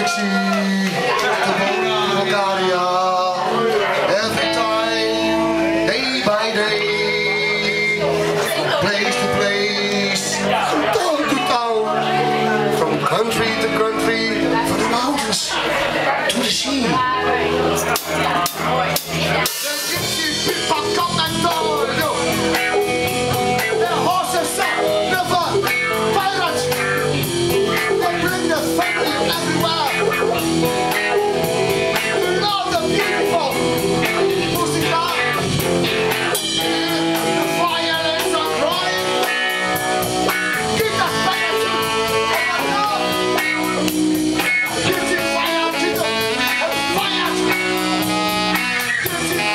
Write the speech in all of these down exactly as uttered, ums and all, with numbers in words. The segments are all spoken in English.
Dixie, Bulgaria, every time, day by day, place to place, town to town, from country to country, from the mountains to the sea. The gypsy people come and go, their horses are never pirates. They bring the family everywhere. Love the beautiful musica. The violins are crying. Give the fire to everyone. Give the fire to the fire. Give the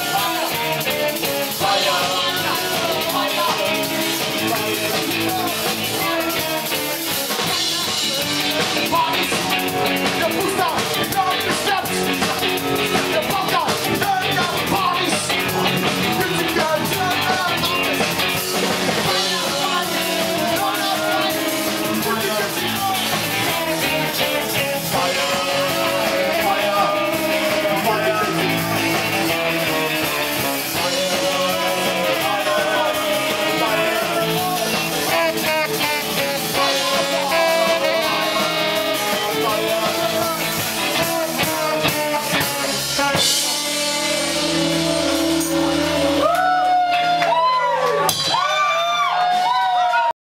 fire.